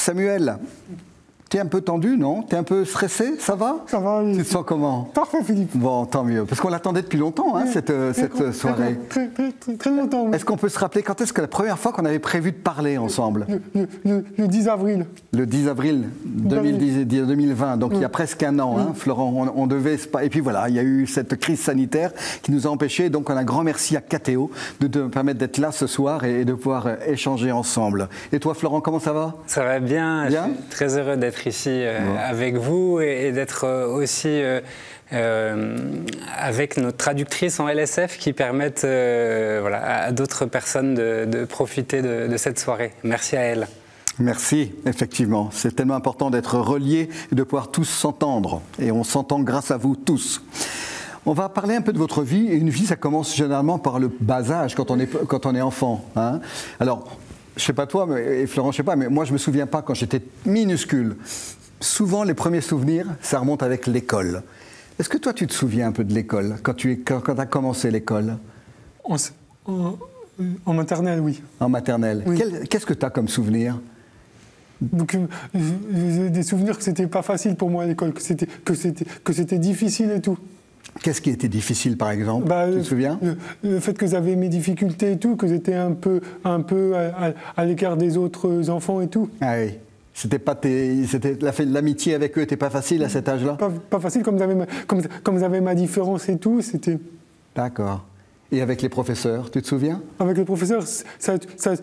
Samuel, tu es un peu tendu, non? Tu es un peu stressé? Ça va? Ça va, oui. Tu te sens comment? Parfait, Philippe. Bon, tant mieux. Parce qu'on l'attendait depuis longtemps, hein, cette soirée. Très longtemps, oui. Est-ce qu'on peut se rappeler quand est-ce que la première fois qu'on avait prévu de parler ensemble? Le 10 avril. Le 10 avril 2020, donc il y a presque un an, hein, Florent, on devait... Et puis voilà, il y a eu cette crise sanitaire qui nous a empêchés, donc un grand merci à KTO de me permettre d'être là ce soir et de pouvoir échanger ensemble. Et toi, Florent, comment ça va? Ça va bien, je suis très heureux d'être ici avec vous et d'être aussi avec nos traductrices en LSF qui permettent à d'autres personnes de profiter de cette soirée. Merci à elles. Merci, effectivement. C'est tellement important d'être reliés et de pouvoir tous s'entendre. Et on s'entend grâce à vous tous. On va parler un peu de votre vie. Et une vie, ça commence généralement par le bas âge, quand on est enfant. Hein. Alors, je ne sais pas toi, et Florent, je ne sais pas, mais moi, je ne me souviens pas quand j'étais minuscule. Souvent, les premiers souvenirs, ça remonte avec l'école. Est-ce que toi, tu te souviens un peu de l'école, quand tu as commencé l'école? En maternelle, oui. En maternelle. Oui. Qu'est-ce que tu as comme souvenir? Donc, j'ai des souvenirs que c'était pas facile pour moi à l'école, que c'était difficile et tout. Qu'est-ce qui était difficile, par exemple? Tu te souviens? Le fait que j'avais mes difficultés et tout, que j'étais un peu à l'écart des autres enfants et tout. Ah oui. L'amitié avec eux n'était pas facile à cet âge-là? Pas facile, comme j'avais ma différence et tout, c'était... D'accord. Et avec les professeurs, tu te souviens? Avec les professeurs, ça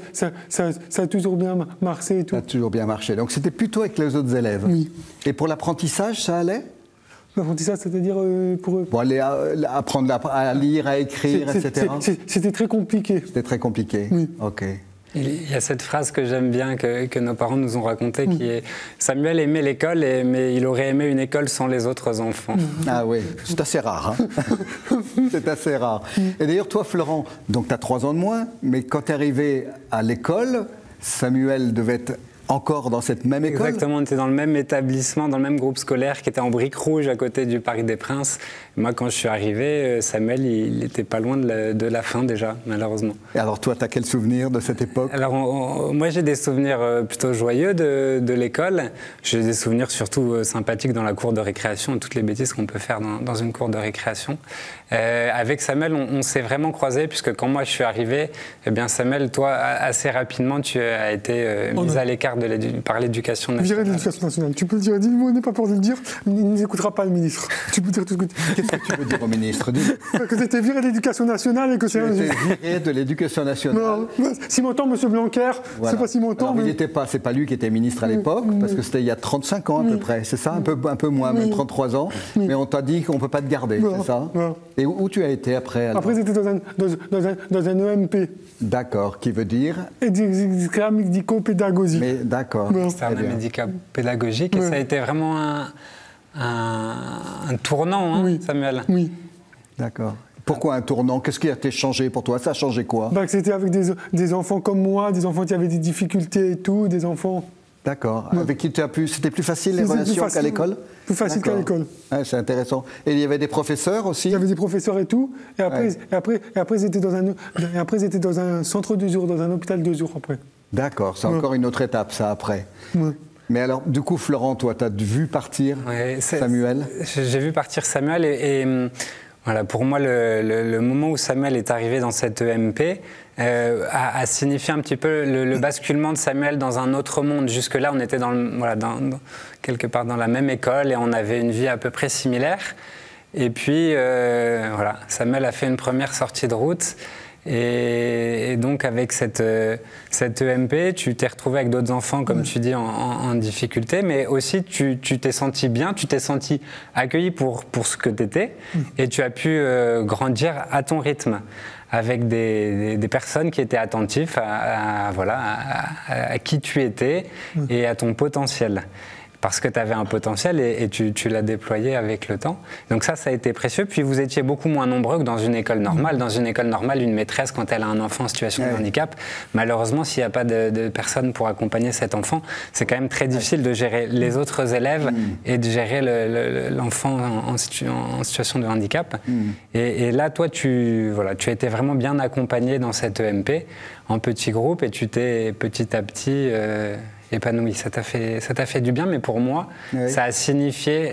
a toujours bien marché et tout. Ça a toujours bien marché. Donc c'était plutôt avec les autres élèves? Oui. Et pour l'apprentissage, ça allait? L'apprentissage, c'est-à-dire pour eux? Pour aller apprendre à lire, à écrire, etc. C'était très compliqué. C'était très compliqué? Oui. Ok. Il y a cette phrase que j'aime bien, que nos parents nous ont racontée, qui est « Samuel aimait l'école, mais il aurait aimé une école sans les autres enfants ». Ah oui, c'est assez rare. Hein. C'est assez rare. Et d'ailleurs, toi, Florent, donc tu as 3 ans de moins, mais quand tu es arrivé à l'école, Samuel devait être encore dans cette même école? Exactement, on était dans le même établissement, dans le même groupe scolaire qui était en briques rouges à côté du Parc des Princes. Moi, quand je suis arrivé, Samuel, il n'était pas loin de la fin déjà, malheureusement. Et alors toi, tu as quel souvenir de cette époque? Alors, moi, j'ai des souvenirs plutôt joyeux de l'école. J'ai des souvenirs surtout sympathiques dans la cour de récréation, toutes les bêtises qu'on peut faire dans une cour de récréation. Avec Samuel, on s'est vraiment croisés, puisque quand moi je suis arrivé, eh bien Samuel, toi, assez rapidement, tu as été mis à l'écart par l'éducation nationale. Viré de l'éducation nationale. Tu peux le dire, dis-moi, n'aie pas peur de le dire, il n'écoutera pas le ministre. Tu peux dire tout ce que tu... Qu'est-ce que tu veux dire au ministre? Que tu étais viré de l'éducation nationale et que c'est... Tu étais viré de l'éducation nationale. Non, si m'entend, monsieur Blanquer, voilà. C'est pas si m'entend. Mais... c'est pas lui qui était ministre à l'époque, parce que c'était il y a 35 ans à peu près, c'est ça? Un peu moins, même 33 ans. Mais on t'a dit qu'on ne peut pas te garder, c'est ça? Et où tu as été après? Après, j'étais dans un EMP. D'accord, qui veut dire? Examen médico-pédagogique. D'accord. Examen médico-pédagogique, et ça a été vraiment un tournant, hein, Samuel? Oui. D'accord. Pourquoi un tournant? Qu'est-ce qui a été changé pour toi? Ça a changé quoi? C'était avec des enfants comme moi, des enfants qui avaient des difficultés et tout, des enfants... D'accord. Avec qui tu as pu... C'était plus facile les relations qu'à l'école? Plus facile qu'à l'école. Ouais, c'est intéressant. Et il y avait des professeurs aussi? Il y avait des professeurs et tout. Et après j'étais dans un centre de jour, dans un hôpital de jour après. D'accord. C'est encore une autre étape, ça, après. Ouais. Mais alors, du coup, Florent, toi, tu as vu partir Samuel? J'ai vu partir Samuel et voilà, pour moi, le moment où Samuel est arrivé dans cette EMP a signifié un petit peu le basculement de Samuel dans un autre monde. Jusque-là, on était quelque part dans la même école et on avait une vie à peu près similaire. Et puis, Samuel a fait une première sortie de route. Et donc, avec cette EMP, tu t'es retrouvé avec d'autres enfants, comme tu dis, en difficulté, mais aussi tu t'es senti bien, tu t'es senti accueilli pour ce que tu étais, et tu as pu grandir à ton rythme, avec des personnes qui étaient attentives à qui tu étais et à ton potentiel. Parce que tu avais un potentiel et tu l'as déployé avec le temps. Donc ça a été précieux. Puis vous étiez beaucoup moins nombreux que dans une école normale. Dans une école normale, une maîtresse, quand elle a un enfant en situation de handicap, malheureusement, s'il n'y a pas de personne pour accompagner cet enfant, c'est quand même très difficile de gérer les autres élèves et de gérer l'enfant en situation de handicap. Et là, toi, tu as été vraiment bien accompagné dans cette EMP, en petit groupe, et tu t'es petit à petit... épanoui. Ça t'a fait du bien, mais pour moi, oui. ça a signifié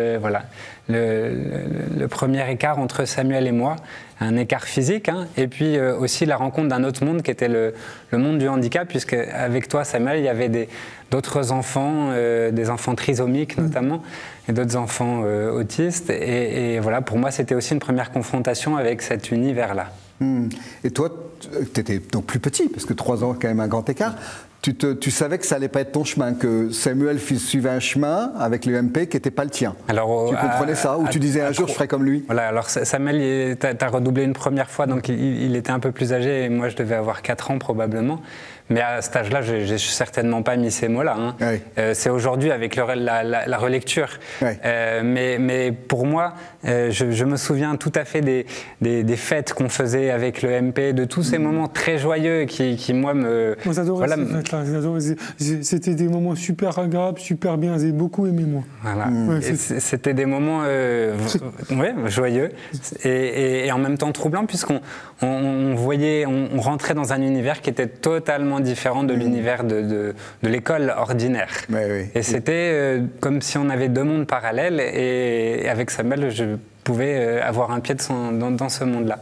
le premier écart entre Samuel et moi, un écart physique, hein, et puis aussi la rencontre d'un autre monde qui était le monde du handicap, puisque avec toi, Samuel, il y avait d'autres enfants, des enfants trisomiques notamment, et d'autres enfants autistes. Et voilà, pour moi, c'était aussi une première confrontation avec cet univers-là. Et toi, tu étais donc plus petit, parce que 3 ans, quand même un grand écart. Tu savais que ça allait pas être ton chemin, que Samuel suivait un chemin avec l'UMP qui n'était pas le tien. Alors, tu comprenais ça, ou tu disais un jour je ferai comme lui? Voilà, alors Samuel, tu as redoublé une première fois, donc il était un peu plus âgé, et moi je devais avoir 4 ans probablement. Mais à cet âge-là, je n'ai certainement pas mis ces mots-là. Hein. Oui. C'est aujourd'hui avec la relecture. Oui. Mais pour moi, je me souviens tout à fait des fêtes qu'on faisait avec le MP, de tous ces moments très joyeux qui moi, me... Moi, j'adorais ces fêtes-là. C'était des moments super agréables, super bien. J'ai beaucoup aimé, moi. Voilà. C'était des moments joyeux et en même temps troublants, puisqu'on voyait, on rentrait dans un univers qui était totalement différent de l'univers de l'école ordinaire. Et c'était comme si on avait 2 mondes parallèles, et avec Samuel, je pouvais avoir un pied dans ce monde-là.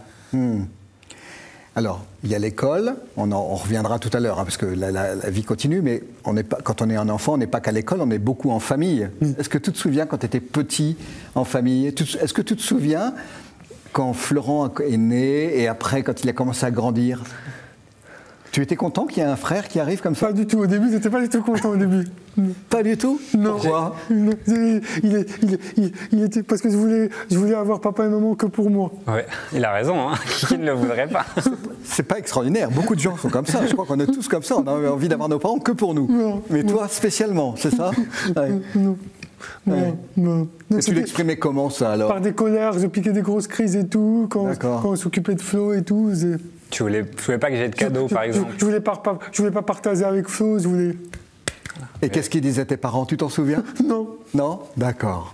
Alors, il y a l'école, on reviendra tout à l'heure, hein, parce que la vie continue, mais quand on est un enfant, on n'est pas qu'à l'école, on est beaucoup en famille. Est-ce que tu te souviens quand tu étais petit en famille? Est-ce que tu te souviens quand Florent est né, et après quand il a commencé à grandir? Tu étais content qu'il y ait un frère qui arrive comme ça? Pas du tout. Au début, j'étais pas du tout content au début. Pas du tout? Non. Pourquoi? Non. Il était parce que je voulais avoir papa et maman que pour moi. Ouais, il a raison. Hein. Qui ne le voudrait pas? C'est pas extraordinaire. Beaucoup de gens sont comme ça. Je crois qu'on est tous comme ça. On a envie d'avoir nos parents que pour nous. Non. Mais toi spécialement, c'est ça? Ouais. Non. Non. Et tu l'exprimais comment ça alors? Par des colères, je piquais des grosses crises et tout, quand on s'occupait de Flo et tout. Tu voulais pas que j'ai de cadeaux, par exemple? Je voulais pas partager avec Flo, je voulais... Et qu'est-ce qu'ils disaient tes parents, tu t'en souviens? Non. Non? D'accord.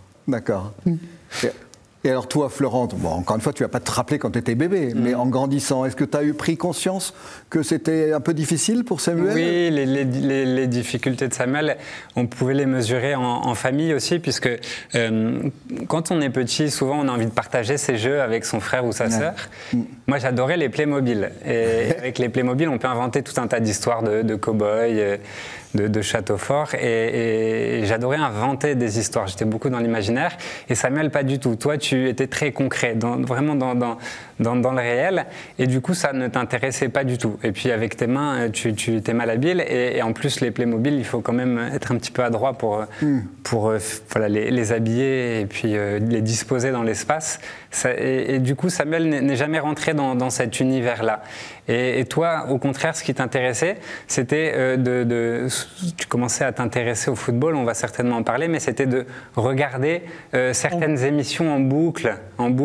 Et alors toi, Florent, bon, encore une fois, tu ne vas pas te rappeler quand tu étais bébé, mais en grandissant, est-ce que tu as pris conscience que c'était un peu difficile pour Samuel? Oui, les difficultés de Samuel, on pouvait les mesurer en famille aussi, puisque quand on est petit, souvent on a envie de partager ses jeux avec son frère ou sa sœur. Moi, j'adorais les Playmobil. Et avec les Playmobil, on peut inventer tout un tas d'histoires de cow-boys, de châteaux forts, et j'adorais inventer des histoires. J'étais beaucoup dans l'imaginaire, et Samuel, pas du tout. Toi, tu étais très concret, vraiment dans le réel, et du coup, ça ne t'intéressait pas du tout. Et puis, avec tes mains, tu étais malhabile, et en plus, les Playmobil, il faut quand même être un petit peu adroit pour les habiller et puis les disposer dans l'espace. Et du coup, Samuel n'est jamais rentré dans cet univers-là. Et toi, au contraire, ce qui t'intéressait, c'était tu commençais à t'intéresser au football, on va certainement en parler, mais c'était de regarder certaines émissions en boucle,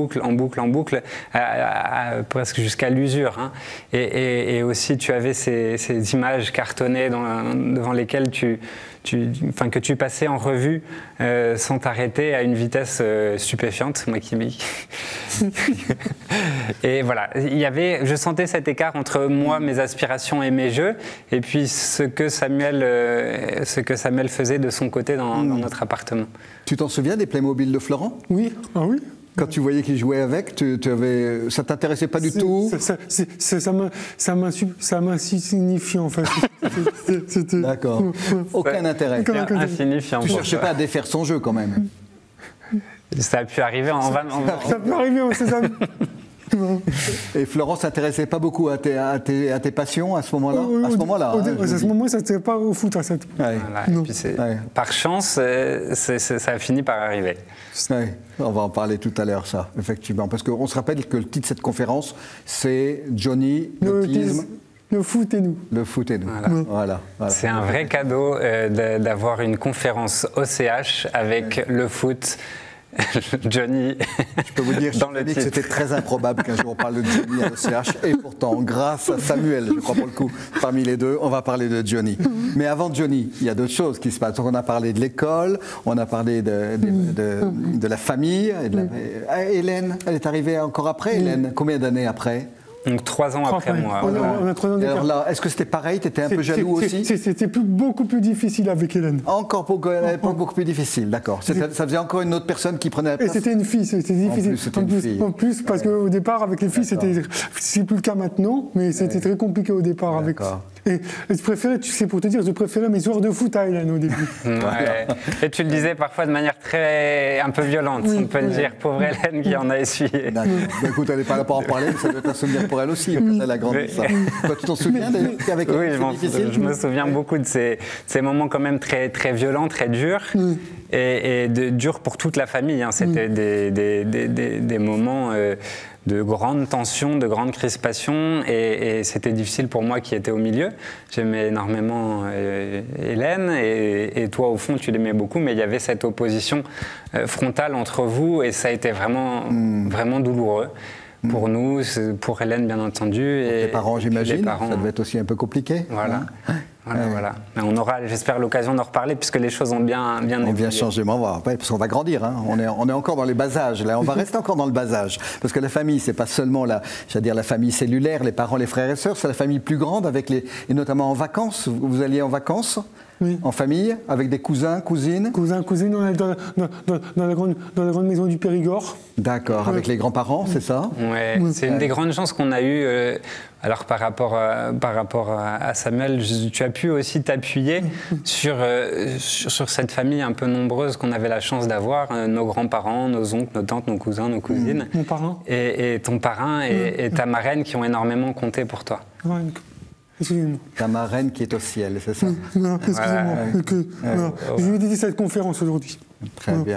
presque jusqu'à l'usure. Hein. Et aussi, tu avais ces images cartonnées devant lesquelles que tu passais en revue sans t'arrêter à une vitesse stupéfiante, moi qui et voilà, je sentais cet écart entre moi, mes aspirations et mes jeux, et puis ce que Samuel faisait de son côté dans notre appartement. Tu t'en souviens des Playmobil de Florent? Oui, ah oui. Quand tu voyais qu'il jouait avec, ça t'intéressait pas du tout? Ça m'a insignifié en fait. D'accord. Aucun intérêt. Insignifiant. Tu cherchais pas à défaire son jeu quand même? Ça a pu arriver. Ça peut arriver, on sait jamais. Et Florent s'intéressait pas beaucoup à tes passions à ce moment-là? À ce moment-là, ça n'était pas au foot à cette. Ouais. Voilà, puis par chance, ça a fini par arriver. Ouais. On va en parler tout à l'heure, ça, effectivement, parce qu'on se rappelle que le titre de cette conférence, c'est Johnny, l'autisme. Le foot et nous. Le foot et nous. Voilà. C'est un vrai cadeau d'avoir une conférence OCH avec le foot. Johnny. Je peux vous dire que c'était très improbable qu'un jour on parle de Johnny à l'OCH, et pourtant, grâce à Samuel, je crois pour le coup, parmi les deux, on va parler de Johnny. Mais avant Johnny, il y a d'autres choses qui se passent. Donc on a parlé de l'école, on a parlé de la famille. Hélène, elle est arrivée encore après, Hélène? Combien d'années après? Donc 3 ans après moi. On a 3 ans d'écart. Alors là, est-ce que c'était pareil? Tu étais un peu jaloux aussi? C'était beaucoup plus difficile avec Hélène. Encore beaucoup plus difficile, d'accord. Ça faisait encore une autre personne qui prenait la place? Et c'était une fille, c'était difficile. En plus, parce qu'au départ, avec les filles, c'est plus le cas maintenant, mais c'était très compliqué au départ avec. Et je préférais, c'est pour te dire, je préférais mes joueurs de foot à Hélène au début. Ouais. Et tu le disais parfois de manière un peu violente, on peut le dire. Pauvre Hélène qui en a essuyé. D'accord. Écoute, elle n'est pas là pour en parler, mais ça doit être un souvenir pour elle aussi, quand elle a grandi. Ça. Toi, tu t'en souviens avec Oui, je me souviens beaucoup de ces moments quand même très, très violents, très durs. Et durs pour toute la famille. Hein. C'était des moments de grande tension, de grande crispation, et c'était difficile pour moi qui étais au milieu. J'aimais énormément Hélène, et toi au fond tu l'aimais beaucoup, mais il y avait cette opposition frontale entre vous, et ça a été vraiment, vraiment douloureux. Pour nous, pour Hélène bien entendu. Et les parents, j'imagine, ça devait être aussi un peu compliqué. Voilà. Voilà. Mais on aura, j'espère, l'occasion d'en reparler puisque les choses ont bien évolué. On vient changé, parce qu'on va grandir. Hein. On est encore dans les bas âges. Là, on va rester encore dans le bas âge, parce que la famille, c'est pas seulement la famille cellulaire, les parents, les frères et sœurs, c'est la famille plus grande et notamment en vacances. Vous alliez en vacances? Oui. En famille, avec des cousins, cousines? Cousins, cousines, on est dans la grande maison du Périgord. D'accord, avec les grands-parents, c'est ça? Oui, c'est une des grandes chances qu'on a eues. Alors par rapport à Samuel, tu as pu aussi t'appuyer sur cette famille un peu nombreuse qu'on avait la chance d'avoir, nos grands-parents, nos oncles, nos tantes, nos cousins, nos cousines. Mon parrain. Et ton parrain et ta marraine qui ont énormément compté pour toi. Ouais. Excusez-moi. Ta marraine qui est au ciel, c'est ça? Non, excusez-moi. Je vais dédier cette conférence aujourd'hui. Très bien.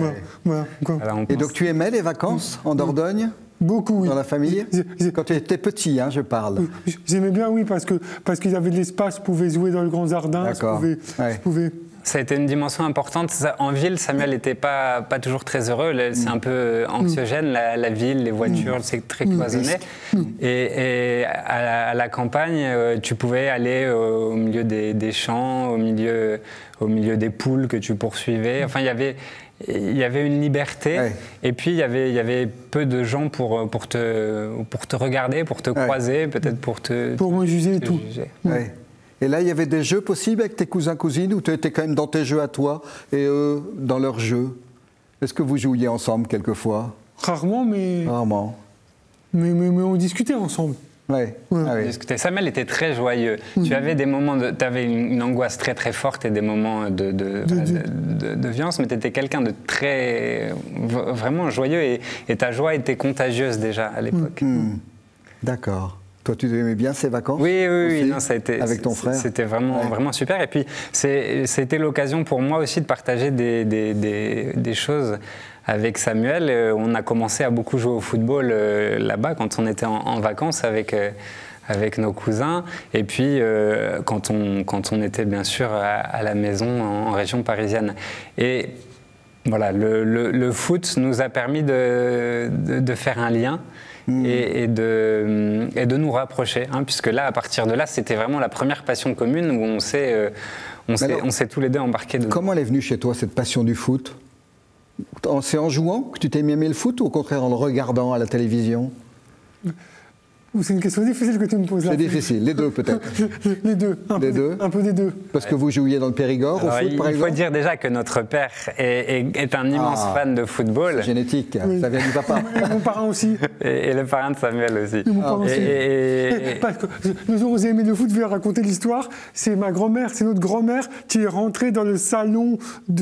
Et donc tu aimais les vacances en Dordogne? Beaucoup, oui. Dans la famille? Quand tu étais petit, hein, je parle. J'aimais bien, oui, parce qu'il y avait de l'espace, je pouvais jouer dans le grand jardin. D'accord. Ça a été une dimension importante. En ville, Samuel n'était pas toujours très heureux. C'est un peu anxiogène, la ville, les voitures, c'est très cloisonné. Et à la campagne, tu pouvais aller au milieu des champs, au milieu des poules que tu poursuivais. Enfin, il y avait une liberté, et puis il y avait peu de gens pour te regarder, pour te croiser, peut-être pour me juger et tout. Et là, il y avait des jeux possibles avec tes cousins, cousines, ou tu étais quand même dans tes jeux à toi et eux dans leurs jeux? Est-ce que vous jouiez ensemble quelquefois? Rarement, mais... Rarement. Mais on discutait ensemble. Ouais. Samuel était très joyeux. Tu avais des moments, tu avais une angoisse très très forte et des moments de violence, mais tu étais quelqu'un de très vraiment joyeux, et ta joie était contagieuse déjà à l'époque. D'accord. Toi, tu aimais bien ces vacances? Oui, non, ça a été, avec ton frère? C'était vraiment super. Et puis, c'était l'occasion pour moi aussi de partager des choses avec Samuel. On a commencé à beaucoup jouer au football là-bas quand on était en vacances avec nos cousins. Et puis, quand on était bien sûr à la maison en région parisienne. Et voilà, le foot nous a permis de faire un lien. Et de nous rapprocher, hein, puisque là, à partir de là, c'était vraiment la première passion commune où on s'est tous les deux embarqués dedans. Comment elle est venue chez toi, cette passion du foot? C'est en jouant que tu t'es mis à aimer le foot, ou au contraire en le regardant à la télévision? C'est une question difficile que tu me poses là. C'est difficile, les deux peut-être. Les deux, un peu des deux. Parce que vous jouiez dans le Périgord au foot, par exemple? Il faut dire déjà que notre père est un immense fan de football. C'est génétique, ça vient du papa. Et mon parrain aussi. Et le parrain de Samuel aussi. Et mon parrain aussi. Parce que le jour où j'ai aimé le foot, je vais raconter l'histoire. C'est ma grand-mère, c'est notre grand-mère qui est rentrée dans le salon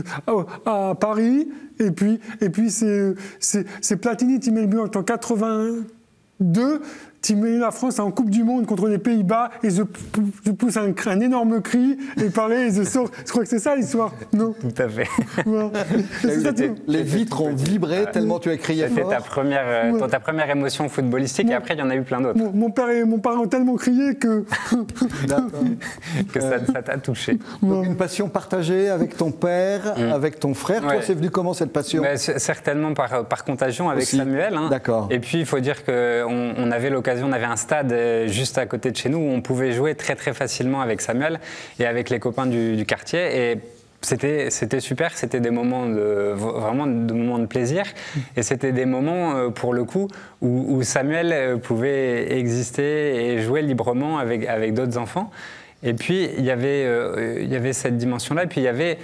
à Paris. Et puis c'est Platini qui met le but en 82. Tu mets la France en Coupe du Monde contre les Pays-Bas, et je pousse un énorme cri, et pareil, je sors. Je crois que c'est ça l'histoire, non? Tout à fait. Ouais. Les vitres ont vibré tellement tu as crié fort. C'était ta première émotion footballistique, et après il y en a eu plein d'autres. Mon père et mon parrain ont tellement crié que... que ça t'a touché. Donc une passion partagée avec ton père, avec ton frère. Toi, c'est venu comment cette passion? Certainement par contagion avec Samuel. Hein. D'accord. Et puis il faut dire qu'on avait l'occasion, on avait un stade juste à côté de chez nous où on pouvait jouer très très facilement avec Samuel et avec les copains du quartier. Et c'était super, c'était des moments vraiment de moments de plaisir, et c'était des moments pour le coup où Samuel pouvait exister et jouer librement avec d'autres enfants. Et puis il y avait cette dimension-là, et puis il y avait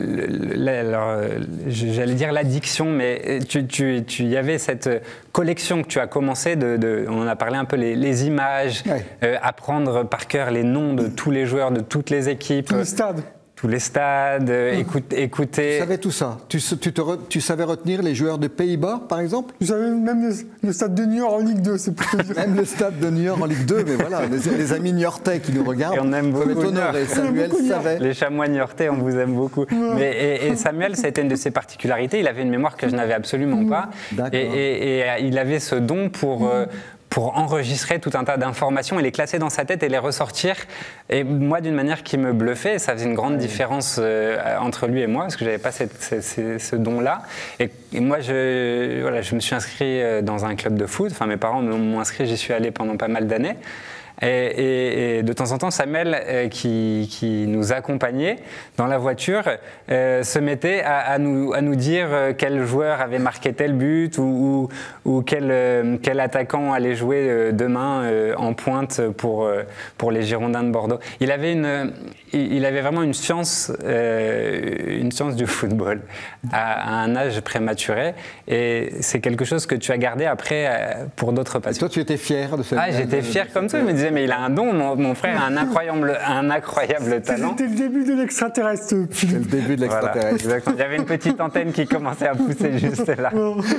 j'allais dire l'addiction, mais il y avait cette collection que tu as commencé, on en a parlé un peu, les images, apprendre par cœur les noms de tous les joueurs, de toutes les équipes. Tous les stades, écouter... Tu savais tout ça. Tu savais retenir les joueurs de Pays-Bas, par exemple? Je savais même le stade de New York en Ligue 2, c'est plutôt dire. Même le stade de New York en Ligue 2, mais voilà, les amis niortais qui nous regardent. Et on aime beaucoup Samuel savait. Les chamois niortais, on vous aime beaucoup. Et Samuel, c'était une de ses particularités. Il avait une mémoire que je n'avais absolument pas. Et il avait ce don pour enregistrer tout un tas d'informations et les classer dans sa tête et les ressortir. Et moi, d'une manière qui me bluffait, ça faisait une grande différence entre lui et moi, parce que je n'avais pas ce don-là. Et moi, je me suis inscrit dans un club de foot. Enfin, mes parents m'ont inscrit, j'y suis allé pendant pas mal d'années. Et de temps en temps, Samuel, qui nous accompagnait dans la voiture, se mettait à nous dire quel joueur avait marqué tel but ou quel attaquant allait jouer demain en pointe pour les Girondins de Bordeaux. Il avait vraiment une science du football à un âge prématuré, et c'est quelque chose que tu as gardé après pour d'autres passions. Et toi, tu étais fier de ça? J'étais fier comme ça. Je me disais, mais il a un don, mon frère a un incroyable talent. C'était le début de l'extraterrestre. C'était le début de l'extraterrestre. Voilà, il y avait une petite antenne qui commençait à pousser juste là.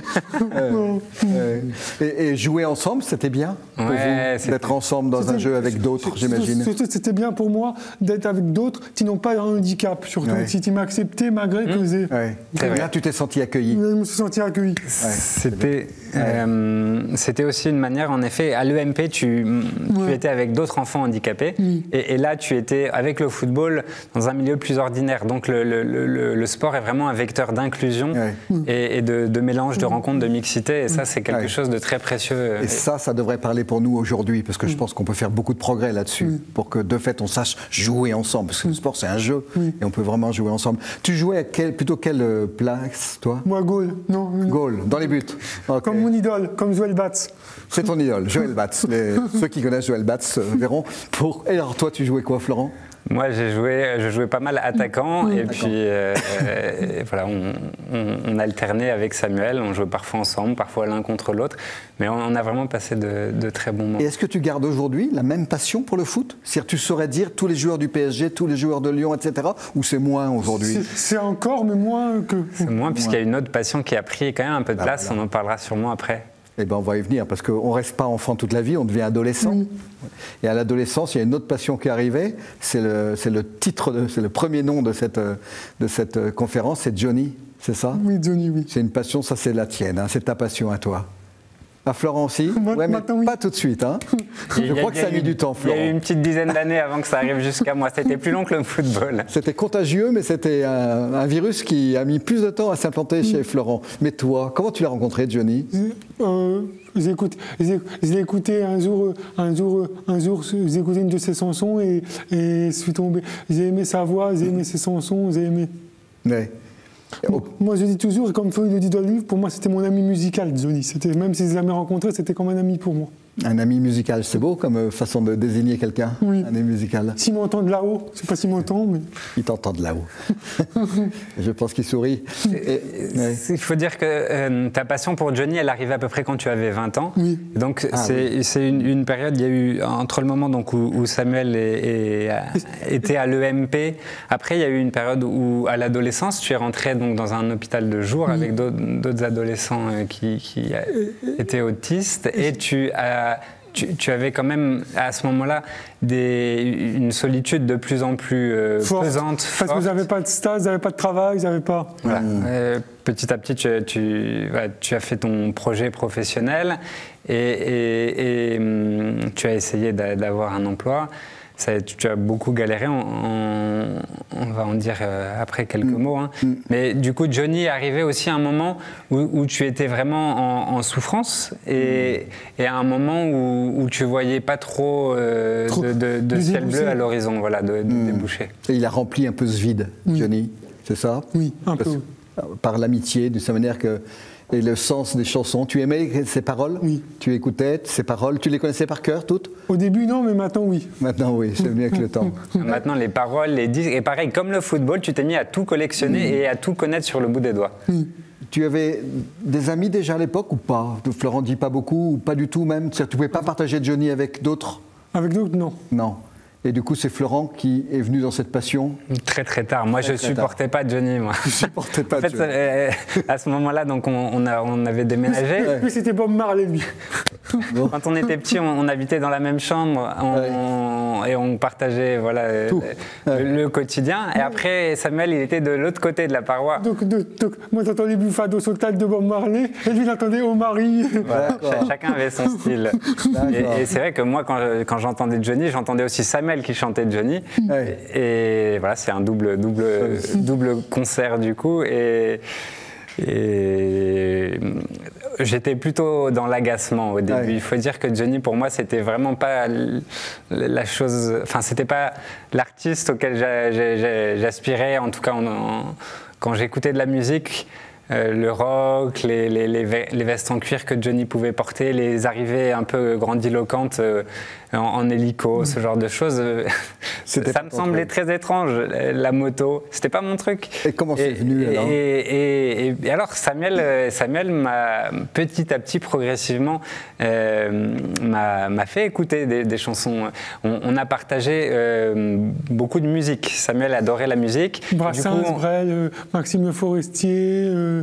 Et jouer ensemble, c'était bien pour vous d'être ensemble dans un jeu avec d'autres, j'imagine. C'était bien pour moi d'être avec d'autres qui n'ont pas un handicap, surtout. Si tu m'as accepté malgré que Là, tu t'es senti accueilli. Je me suis senti accueilli. C'était aussi une manière, en effet, à l'EMP, tu étais avec d'autres enfants handicapés, et là, tu étais avec le football dans un milieu plus ordinaire. Donc, le sport est vraiment un vecteur d'inclusion et de mélange, de rencontres, de mixité, et ça, c'est quelque chose de très précieux. Et ça devrait parler pour nous aujourd'hui, parce que je pense qu'on peut faire beaucoup de progrès là-dessus, pour que, de fait, on sache jouer ensemble, parce que le sport, c'est un jeu, et on peut vraiment jouer ensemble. Tu jouais à plutôt quelle place, toi? Moi, goal. Non. Goal, dans les buts. Okay. Comme mon idole, comme Joël Batz. C'est ton idole, Joël Batz. Ceux qui connaissent Joël Batz verront. Et alors, toi, tu jouais quoi, Florent? Moi, je jouais pas mal attaquant, et puis voilà, on alternait avec Samuel, on jouait parfois ensemble, parfois l'un contre l'autre, mais on a vraiment passé de très bons moments. Et est-ce que tu gardes aujourd'hui la même passion pour le foot? C'est-à-dire, tu saurais dire tous les joueurs du PSG, tous les joueurs de Lyon, etc., ou c'est moins aujourd'hui? C'est encore, mais moins que... C'est moins, puisqu'il y a une autre passion qui a pris quand même un peu de place, on en parlera sûrement après. Eh bien, on va y venir, parce qu'on ne reste pas enfant toute la vie, on devient adolescent. Et à l'adolescence, il y a une autre passion qui est arrivée, c'est le premier nom de cette conférence, c'est Johnny, c'est ça? Oui, Johnny, oui. C'est une passion, ça c'est la tienne, hein, c'est ta passion à toi. À Florent aussi? Mais pas tout de suite. Hein. Je crois que ça a mis du temps, Florent. Il y a eu une petite dizaine d'années avant que ça arrive jusqu'à moi. C'était plus long que le football. C'était contagieux, mais c'était un virus qui a mis plus de temps à s'implanter chez Florent. Mais toi, comment tu l'as rencontré, Johnny? J'ai écouté un jour, j'ai écouté une de ses chansons et je suis tombé. J'ai aimé sa voix, j'ai aimé ses chansons, j'ai aimé. Ouais. Moi, je dis toujours, comme Feuille le dit dans le livre, pour moi, c'était mon ami musical, Johnny. Même si je ne l'ai jamais rencontré, c'était comme un ami pour moi. Un ami musical, c'est beau comme façon de désigner quelqu'un, un ami musical. S'il m'entend de là-haut, je ne sais pas s'il m'entend, mais... Il t'entend de là-haut. Je pense qu'il sourit. Il faut dire que ta passion pour Johnny, elle arrivait à peu près quand tu avais 20 ans. Oui. Donc c'est une période, il y a eu, entre le moment donc, où Samuel était à l'EMP, après il y a eu une période où, à l'adolescence, tu es rentré donc, dans un hôpital de jour avec d'autres adolescents qui étaient autistes, et tu avais quand même, à ce moment-là, une solitude de plus en plus pesante. Parce que vous n'avez pas de stage, vous n'avez pas de travail, vous n'avez pas... Voilà. Petit à petit, tu as fait ton projet professionnel et tu as essayé d'avoir un emploi. Tu as beaucoup galéré, on va en dire après quelques mots. Hein. Mais du coup, Johnny est arrivé aussi à un moment où tu étais vraiment en souffrance et à un moment où tu voyais pas trop de ciel bleu à l'horizon, voilà, de déboucher. Et il a rempli un peu ce vide, Johnny. c'est ça? Oui, un peu. Par l'amitié, de cette manière que... Et le sens des chansons. Tu aimais ces paroles? Oui. Tu écoutais ces paroles? Tu les connaissais par cœur, toutes? Au début, non, mais maintenant, oui. Maintenant, oui, c'est venu avec le temps. Maintenant, les paroles, les disques, et pareil, comme le football, tu t'es mis à tout collectionner et à tout connaître sur le bout des doigts. Tu avais des amis déjà à l'époque ou pas? Florent dit pas beaucoup ou pas du tout même? Tu ne pouvais pas partager Johnny avec d'autres? Avec d'autres, non. Non. Et du coup, c'est Florent qui est venu dans cette passion? Très très tard. Moi, je ne supportais pas Johnny. Moi. Je ne supportais pas en fait, Johnny. à ce moment-là, donc on avait déménagé. Lui, c'était Bob Marley, lui. Bon. Quand on était petit, on habitait dans la même chambre et on partageait le quotidien. Et après, Samuel, il était de l'autre côté de la paroi. Donc moi, j'entendais Buffalo Soltal de Bob Marley, et lui, il entendait Omari. Voilà, chacun avait son style. Et c'est vrai que moi, quand j'entendais Johnny, j'entendais aussi Samuel qui chantait Johnny. Et voilà, c'est un double concert du coup. Et j'étais plutôt dans l'agacement au début. Il faut dire que Johnny, pour moi, c'était vraiment pas la chose. Enfin, c'était pas l'artiste auquel j'aspirais. En tout cas, quand j'écoutais de la musique. Le rock, les vestes en cuir que Johnny pouvait porter, les arrivées un peu grandiloquentes en hélico, ce genre de choses, ça me semblait très étrange. La moto, c'était pas mon truc. Et comment c'est venu alors? Et alors Samuel m'a petit à petit, progressivement, m'a fait écouter des chansons. On a partagé beaucoup de musique. Samuel adorait la musique. Brassens, Brel, Maxime Le Forestier.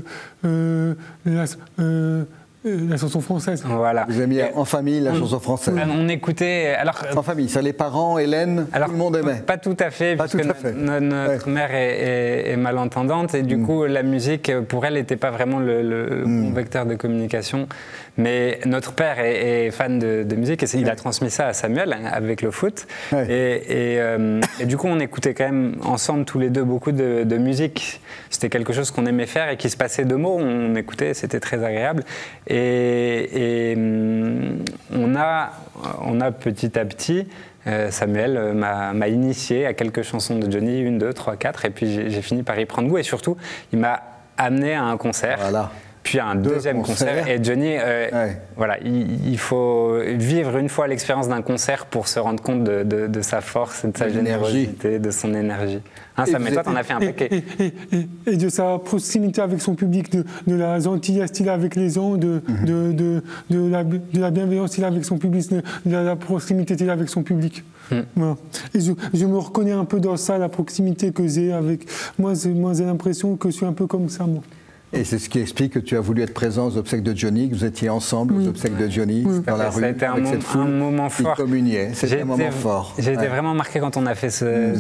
La chanson française. Voilà. Vous avez mis en famille la chanson française. On écoutait. Alors, en famille, ça les parents, Hélène, tout le monde aimait. Pas tout à fait, puisque notre mère est malentendante et du coup la musique pour elle n'était pas vraiment le bon vecteur de communication. Mais notre père est fan de musique et il a transmis ça à Samuel avec le foot. Et du coup on écoutait quand même ensemble tous les deux beaucoup de musique. C'était quelque chose qu'on aimait faire et qui se passait de mots. On écoutait, c'était très agréable. Et on a petit à petit, Samuel m'a initié à quelques chansons de Johnny, 1, 2, 3, 4, et puis j'ai fini par y prendre goût. Et surtout, il m'a amené à un concert. Voilà. Puis à un deuxième concert. Et Johnny, voilà, il faut vivre une fois l'expérience d'un concert pour se rendre compte de sa force, de sa générosité, de son énergie. Hein, Samuel, toi, t'en as fait un paquet. Et de sa proximité avec son public, de la gentillesse qu'il a avec les gens, de la bienveillance qu'il a avec son public, de la proximité qu'il a avec son public. Voilà. Et je me reconnais un peu dans ça, la proximité que j'ai avec... Moi, j'ai l'impression que je suis un peu comme ça, moi. Et c'est ce qui explique que tu as voulu être présent aux obsèques de Johnny, que vous étiez ensemble aux obsèques de Johnny, dans la rue, avec cette foule. Un moment fort. Qui communiait. C'était un moment fort. J'ai été vraiment marqué quand on a fait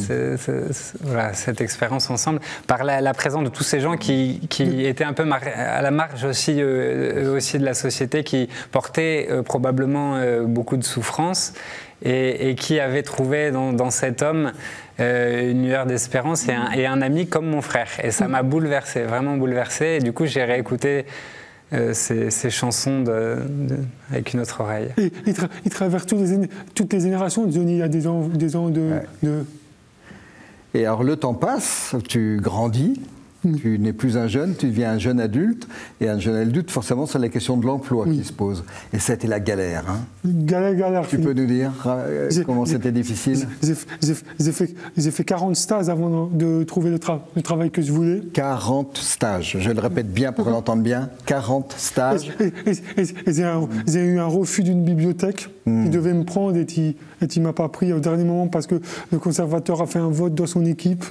cette expérience ensemble, par la présence de tous ces gens qui étaient un peu à la marge aussi de la société, qui portaient probablement beaucoup de souffrance et qui avaient trouvé dans cet homme une lueur d'espérance et un ami comme mon frère. Et ça m'a bouleversé, vraiment bouleversé. Et du coup, j'ai réécouté ces chansons avec une autre oreille. Et il traverse toutes les générations. Johnny, il y a des ans de... Et alors, le temps passe, tu grandis. Tu n'es plus un jeune, tu deviens un jeune adulte. Et un jeune adulte, forcément, c'est la question de l'emploi qui se pose. Et ça a été la galère. Hein. Galère. Tu peux nous dire comment c'était difficile? J'ai fait 40 stages avant de trouver le travail que je voulais. 40 stages. Je le répète bien pour qu'on l'entende bien. 40 stages. Et j'ai eu un refus d'une bibliothèque. Il devait me prendre et il ne m'a pas pris au dernier moment parce que le conservateur a fait un vote dans son équipe.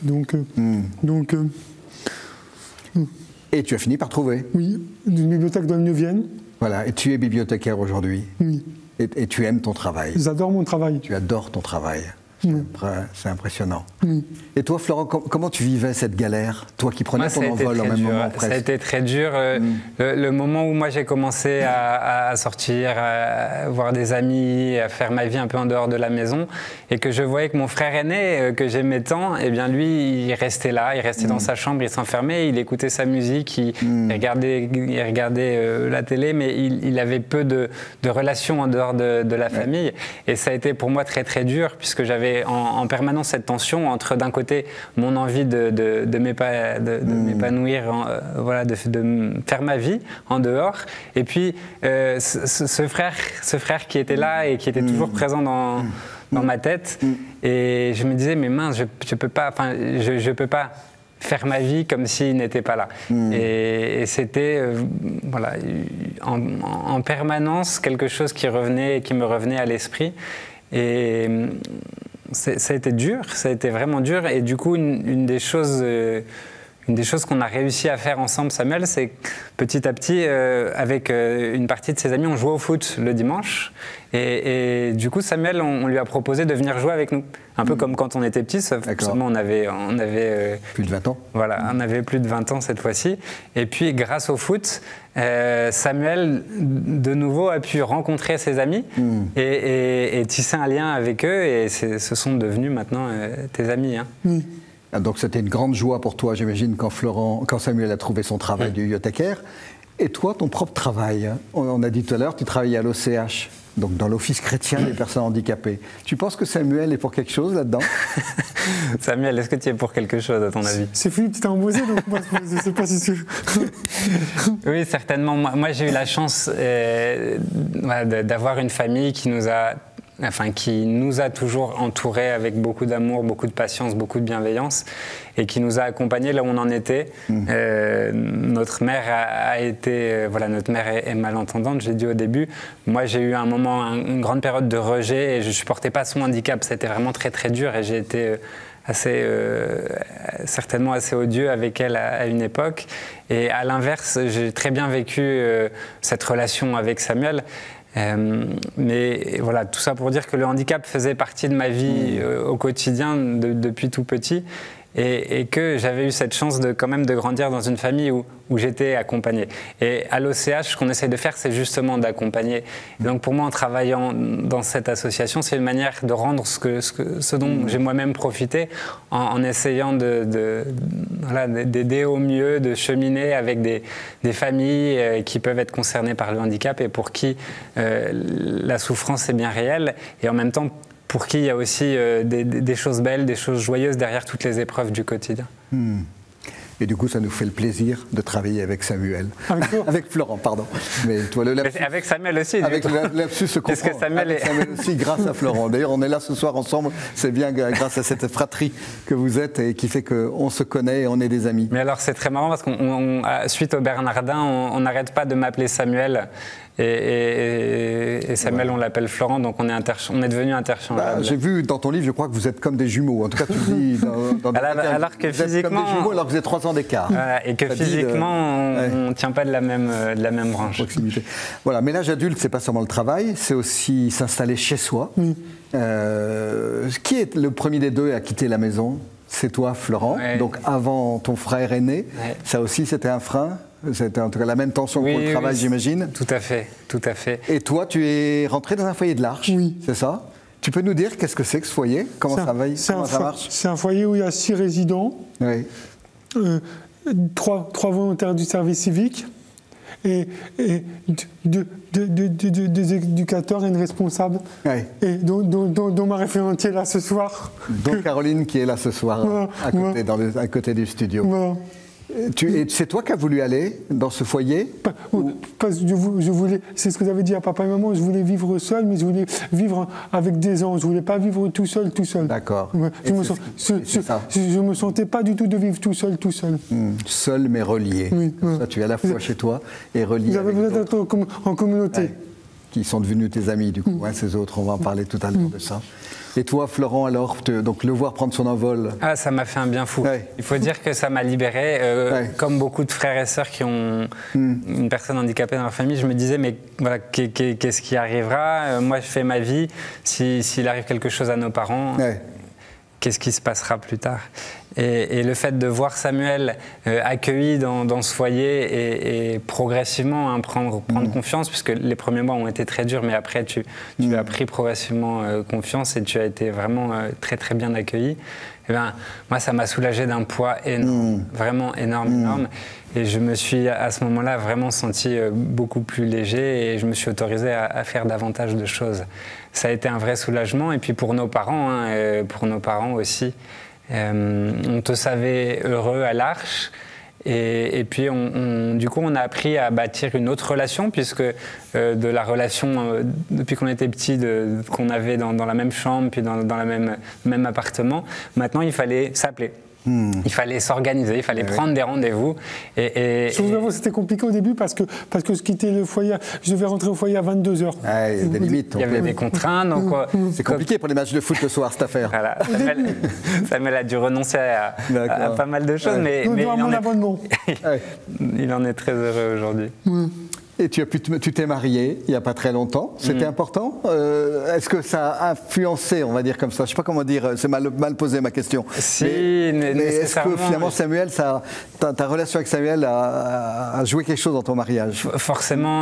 Et tu as fini par trouver? Oui, une bibliothèque dans le 9e. Voilà, et tu es bibliothécaire aujourd'hui? Oui. Et tu aimes ton travail? J'adore mon travail. Tu adores ton travail. C'est impressionnant. Et toi, Florent, comment tu vivais cette galère? Toi qui prenais ton envol en même moment presque. Ça a été très dur. Le moment où moi j'ai commencé à sortir, à voir des amis, à faire ma vie un peu en dehors de la maison, et que je voyais que mon frère aîné, que j'aimais tant, eh bien lui, il restait là, il restait dans sa chambre, il s'enfermait, il écoutait sa musique, il regardait la télé, mais il avait peu de relations en dehors de la famille. Et ça a été pour moi très très dur, puisque j'avais j'avais en permanence cette tension entre d'un côté mon envie de m'épanouir, voilà, de faire ma vie en dehors, et puis ce frère qui était là et qui était toujours présent dans ma tête, et je me disais mais mince, je peux pas faire ma vie comme s'il n'était pas là. Et c'était voilà, en permanence quelque chose qui me revenait à l'esprit. Et ça a été dur, ça a été vraiment dur. Et du coup, une des choses qu'on a réussi à faire ensemble, Samuel, c'est que petit à petit, avec une partie de ses amis, on jouait au foot le dimanche. Et du coup, Samuel, on lui a proposé de venir jouer avec nous. Un peu comme quand on était petit, sauf que seulement on avait plus de 20 ans. Voilà, on avait plus de 20 ans cette fois-ci. Et puis, grâce au foot, Samuel, de nouveau, a pu rencontrer ses amis et tisser un lien avec eux. Et ce sont devenus maintenant tes amis. Hein. Donc c'était une grande joie pour toi, j'imagine, quand Samuel a trouvé son travail de bibliothécaire. Et toi, ton propre travail, on a dit tout à l'heure, tu travaillais à l'OCH, donc dans l'Office chrétien des personnes handicapées. Tu penses que Samuel est pour quelque chose là-dedans? Samuel, est-ce que tu es pour quelque chose à ton avis? C'est Philippe qui t'a embauché, donc moi je ne sais pas si tu... Oui, certainement. Moi j'ai eu la chance d'avoir une famille qui nous a toujours entourés avec beaucoup d'amour, beaucoup de patience, beaucoup de bienveillance, et qui nous a accompagnés là où on en était. Notre mère notre mère est malentendante, j'ai dit au début. Moi, j'ai eu une grande période de rejet et je ne supportais pas son handicap. C'était vraiment très très dur et j'ai été certainement assez odieux avec elle à une époque. Et à l'inverse, j'ai très bien vécu cette relation avec Samuel. Mais voilà, tout ça pour dire que le handicap faisait partie de ma vie au quotidien depuis tout petit, et que j'avais eu cette chance quand même de grandir dans une famille où j'étais accompagné. Et à l'OCH, ce qu'on essaie de faire, c'est justement d'accompagner. Et donc pour moi, en travaillant dans cette association, c'est une manière de rendre ce dont j'ai moi-même profité, en essayant d'aider au mieux, de cheminer avec des familles qui peuvent être concernées par le handicap et pour qui la souffrance est bien réelle, et en même temps pour qui il y a aussi des choses belles, des choses joyeuses derrière toutes les épreuves du quotidien. Et du coup, ça nous fait le plaisir de travailler avec Samuel. Avec Florent, pardon. Mais toi, avec Samuel aussi. Avec le lapsus se comprend. Parce que Samuel aussi, grâce à Florent. D'ailleurs, on est là ce soir ensemble. C'est bien grâce à cette fratrie que vous êtes et qui fait qu'on se connaît et on est des amis. Mais alors, c'est très marrant parce suite au Bernardin, on n'arrête pas de m'appeler Samuel. Et Samuel, on l'appelle Florent, donc on est devenu interchangeable. J'ai vu dans ton livre, je crois que vous êtes comme des jumeaux. En tout cas, tu le dis dans alors que vous êtes comme des jumeaux alors que vous êtes 3 ans d'écart. Et que physiquement, on ne tient pas de la même branche. Proximité. Voilà, mais l'âge adulte, c'est pas seulement le travail, c'est aussi s'installer chez soi. Qui est le premier des deux à quitter la maison? C'est toi, Florent. Donc avant ton frère aîné, ça aussi c'était un frein? C'était en tout cas la même tension pour le travail, j'imagine. Tout à fait, tout à fait. Et toi, tu es rentré dans un foyer de l'Arche, c'est ça? Tu peux nous dire qu'est-ce que c'est que ce foyer? Comment ça marche? C'est un foyer où il y a 6 résidents, 3 volontaires du service civique et des éducateurs et une responsable, et dont ma référente est là ce soir. Donc Caroline qui est là ce soir, à côté du studio. C'est toi qui as voulu aller dans ce foyer? Parce que je voulais, c'est ce que j'avais dit à papa et maman, je voulais vivre seul, mais je voulais vivre avec des gens, je ne voulais pas vivre tout seul. D'accord. Je ne me sentais pas du tout de vivre tout seul. Seul mais relié. Ça, tu es à la fois chez toi et relié. Vous avez besoin d'être en communauté. Qui sont devenus tes amis, du coup, ces autres, on va en parler tout à l'heure de ça. Et toi, Florent, alors, donc le voir prendre son envol? Ça m'a fait un bien fou. Il faut dire que ça m'a libéré. Comme beaucoup de frères et sœurs qui ont une personne handicapée dans leur famille, je me disais, mais voilà, qu'est-ce qui arrivera? Moi, je fais ma vie. S'il arrive quelque chose à nos parents, qu'est-ce qui se passera plus tard? Et le fait de voir Samuel accueilli dans ce foyer et progressivement prendre confiance, puisque les premiers mois ont été très durs, mais après tu as pris progressivement confiance et tu as été vraiment très très bien accueilli. Et moi, ça m'a soulagé d'un poids énorme, vraiment énorme. Et je me suis à ce moment-là vraiment senti beaucoup plus léger et je me suis autorisé à faire davantage de choses. Ça a été un vrai soulagement. Et puis pour nos parents, aussi, on te savait heureux à l'Arche. Et puis, du coup, on a appris à bâtir une autre relation, puisque de la relation, depuis qu'on était petit, qu'on avait dans la même chambre, puis dans le même appartement, maintenant, il fallait s'appeler. Il fallait s'organiser, il fallait prendre des rendez-vous. C'était compliqué au début parce que je quittais le foyer, je devais rentrer au foyer à 22h. Ah, il y a des limites. Il y avait des contraintes. C'est compliqué pour les matchs de foot le soir, cette affaire. Voilà. Samuel a dû renoncer à pas mal de choses, mais il en est très heureux aujourd'hui. Et tu t'es marié il n'y a pas très longtemps. C'était important. Est-ce que ça a influencé, on va dire comme ça, je ne sais pas comment dire, c'est mal posé ma question. Si, mais est-ce que finalement Samuel, ta relation avec Samuel a joué quelque chose dans ton mariage? Forcément,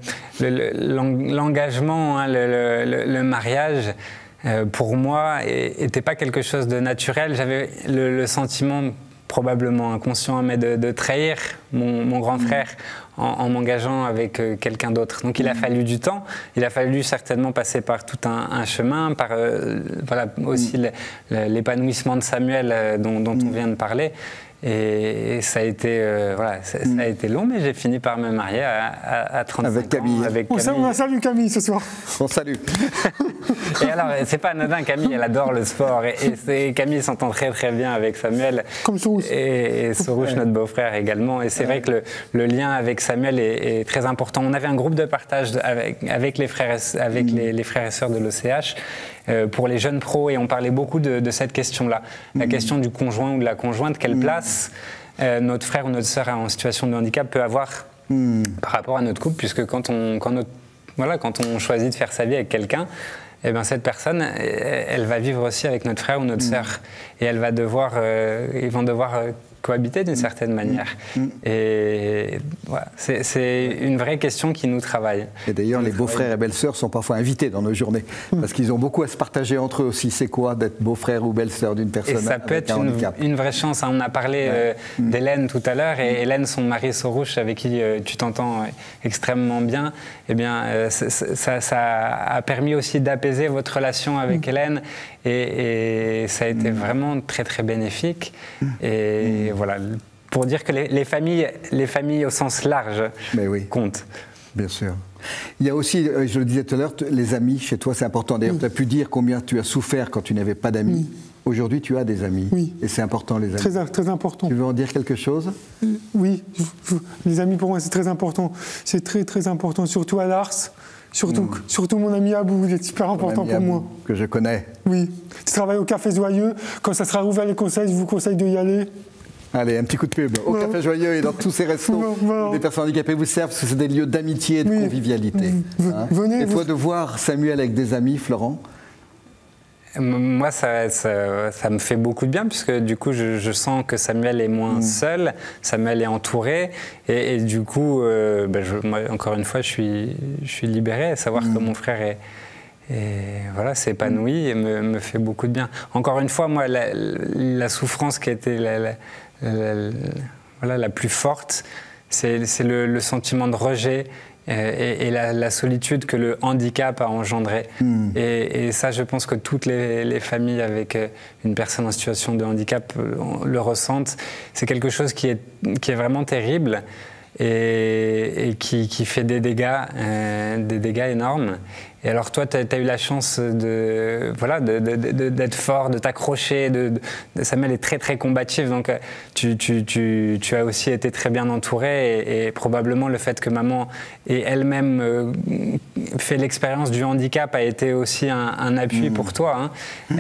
l'engagement, le mariage, pour moi, n'était pas quelque chose de naturel. J'avais le sentiment, probablement inconscient, mais de trahir mon grand frère en m'engageant avec quelqu'un d'autre. Donc il a fallu du temps, il a fallu certainement passer par tout un chemin, par aussi l'épanouissement de Samuel dont on vient de parler. Et ça a été, ça a été long, mais j'ai fini par me marier à 35 avec Camille. ans. Avec Camille. On salue Camille ce soir. On salue. Et alors, c'est pas anodin, Camille, elle adore le sport. Et Camille s'entend très très bien avec Samuel. Comme Sorouche. Et Sorouche, notre beau-frère également. Et c'est vrai que le lien avec Samuel est très important. On avait un groupe de partage avec les frères et sœurs de l'OCH. Pour les jeunes pros, et on parlait beaucoup de cette question-là, la question du conjoint ou de la conjointe, quelle place notre frère ou notre sœur en situation de handicap peut avoir par rapport à notre couple, puisque quand on choisit de faire sa vie avec quelqu'un, eh ben cette personne, elle va vivre aussi avec notre frère ou notre sœur, et ils vont devoir cohabiter d'une certaine manière. Et voilà, c'est une vraie question qui nous travaille. Et d'ailleurs, les beaux-frères et belles-sœurs sont parfois invités dans nos journées, parce qu'ils ont beaucoup à se partager entre eux aussi. C'est quoi d'être beau-frère ou belle-sœur d'une personne avec un handicap? Et ça peut être une vraie chance. On a parlé d'Hélène tout à l'heure, et Hélène, son mari Sorouche, avec qui tu t'entends extrêmement bien, eh bien, ça a permis aussi d'apaiser votre relation avec Hélène, et ça a été vraiment très très bénéfique. Et voilà, pour dire que les familles au sens large comptent. Bien sûr. Il y a aussi, je le disais tout à l'heure, les amis chez toi, c'est important. D'ailleurs, tu as pu dire combien tu as souffert quand tu n'avais pas d'amis. Aujourd'hui, tu as des amis. Oui. Et c'est important, les amis. Très important. Tu veux en dire quelque chose? Oui. Les amis, pour moi, c'est très important. C'est très, très important, surtout à l'Ars. Surtout mon ami Abou, il est super important pour moi. Que je connais. Oui. Tu travailles au Café Joyeux. Quand ça sera rouvert les conseils, je vous conseille de y aller. Allez, un petit coup de pub. Au Café Joyeux et dans tous ces restos où des personnes handicapées vous servent, parce que c'est des lieux d'amitié et de convivialité. Venez. Et toi, de voir Samuel avec des amis, Florent? Moi, ça me fait beaucoup de bien, puisque du coup, je sens que Samuel est moins seul, Samuel est entouré, et du coup, moi, encore une fois, je suis libéré à savoir que mon frère s'est épanoui et me fait beaucoup de bien. Encore une fois, moi, la souffrance qui a été la plus forte, c'est le sentiment de rejet, et la solitude que le handicap a engendré. Et ça, je pense que toutes les familles avec une personne en situation de handicap le ressentent. C'est quelque chose qui est vraiment terrible et qui fait des dégâts énormes. Et alors toi, tu as eu la chance d'être fort, de t'accrocher. Samuel est très très combatif, donc tu as aussi été très bien entouré, et probablement le fait que maman ait elle-même fait l'expérience du handicap a été aussi un appui pour toi.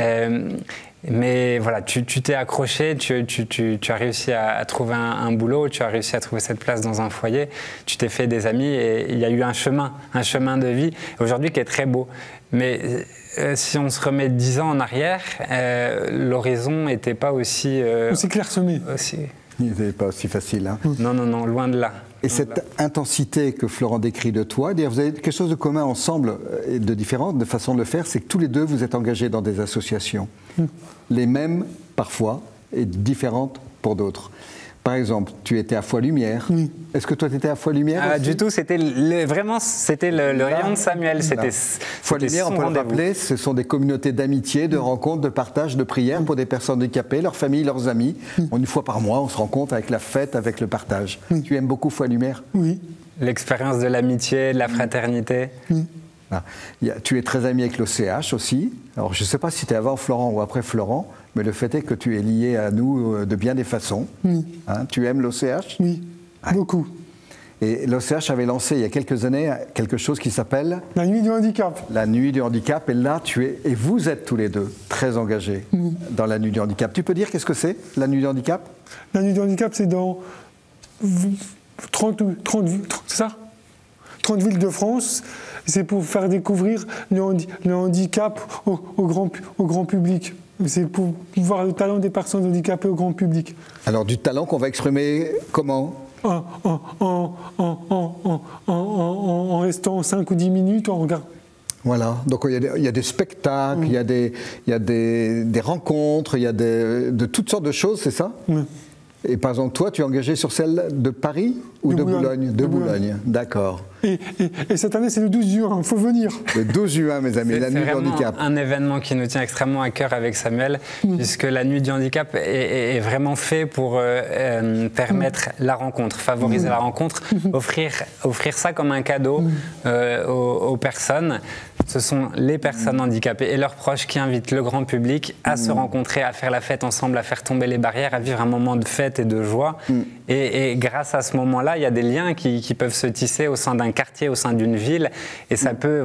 Mais voilà, tu t'es accroché, tu as réussi à trouver un boulot, tu as réussi à trouver cette place dans un foyer, tu t'es fait des amis, et il y a eu un chemin de vie aujourd'hui qui est très beau. Mais si on se remet 10 ans en arrière, l'horizon n'était pas aussi clairsemé. Il n'était pas aussi facile. Hein. Non, loin de là. Et cette intensité que Florent décrit de toi, vous avez quelque chose de commun ensemble et de différent, de façon de le faire, c'est que tous les deux, vous êtes engagés dans des associations. Les mêmes, parfois, et différentes pour d'autres. Par exemple, tu étais à Foix-Lumière. Oui. Est-ce que toi, tu étais à Foix-Lumière aussi? Du tout, c'était vraiment le rayon de Samuel. C'était Foix-Lumière, on peut le rappeler, ce sont des communautés d'amitié, de rencontres, de partage, de prières pour des personnes handicapées, leurs familles, leurs amis. Une fois par mois, on se rencontre avec la fête, avec le partage. Tu aimes beaucoup Foix-Lumière? Oui. L'expérience de l'amitié, de la fraternité. Oui. Ah. Tu es très ami avec l'OCH aussi. Alors, je ne sais pas si tu es avant Florent ou après Florent, mais le fait est que tu es lié à nous de bien des façons. Oui. Hein, tu aimes l'OCH? Oui, beaucoup. Et l'OCH avait lancé il y a quelques années quelque chose qui s'appelle La nuit du handicap. La nuit du handicap. Et là, et vous êtes tous les deux très engagés dans la nuit du handicap. Tu peux dire qu'est-ce que c'est, la nuit du handicap? La nuit du handicap, c'est dans 30 villes de France. C'est pour faire découvrir le handicap au grand public. C'est pour voir le talent des personnes handicapées au grand public. Alors du talent qu'on va exprimer comment? En restant 5 ou 10 minutes, en regardant. Voilà, donc il y a des spectacles, il y a des rencontres, il y a de toutes sortes de choses, c'est ça? Oui. Et par exemple, toi, tu es engagé sur celle de Paris ou de Boulogne? De Boulogne, d'accord. Et cette année, c'est le 12 juin, il faut venir. Le 12 juin, mes amis, la nuit du handicap. C'est un événement qui nous tient extrêmement à cœur avec Samuel, puisque la nuit du handicap est vraiment fait pour permettre la rencontre, favoriser la rencontre, offrir ça comme un cadeau aux personnes. Ce sont les personnes handicapées et leurs proches qui invitent le grand public à se rencontrer, à faire la fête ensemble, à faire tomber les barrières, à vivre un moment de fête et de joie. Et grâce à ce moment-là, il y a des liens qui peuvent se tisser au sein d'un quartier, au sein d'une ville. Et ça peut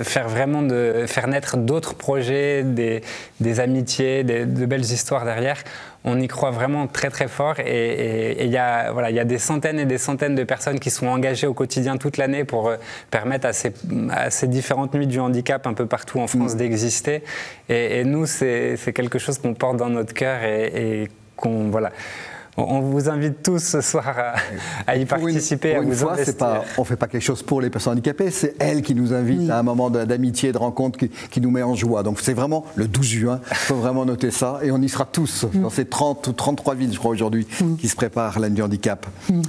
faire naître d'autres projets, des amitiés, de belles histoires derrière. On y croit vraiment très très fort et il y a des centaines et des centaines de personnes qui sont engagées au quotidien toute l'année pour permettre à ces différentes nuits du handicap un peu partout en France d'exister. Et nous, c'est quelque chose qu'on porte dans notre cœur et qu'on... Voilà. On vous invite tous ce soir à y participer, à vous investir. On ne fait pas quelque chose pour les personnes handicapées, c'est elle qui nous invite à un moment d'amitié, de rencontre qui nous met en joie. Donc c'est vraiment le 12 juin, il faut vraiment noter ça. Et on y sera tous dans ces 30 ou 33 villes, je crois, aujourd'hui, qui se préparent à la nuit du handicap.